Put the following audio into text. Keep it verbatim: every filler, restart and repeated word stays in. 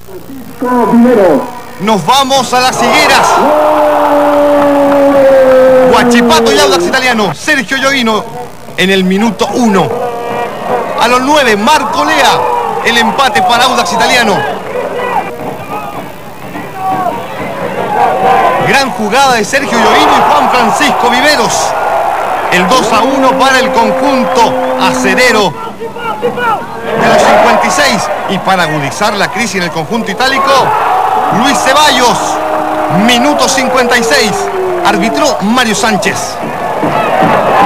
Nos vamos a las higueras. Huachipato y Audax Italiano. Sergio Llovino en el minuto uno. A los nueve, Marco Lea. El empate para Audax Italiano. Gran jugada de Sergio Llovino y Juan Francisco Viveros. El dos a uno para el conjunto acerero de los cincuenta y seis. Y para agudizar la crisis en el conjunto itálico, Luis Ceballos. Minuto cincuenta y seis. Arbitró Mario Sánchez.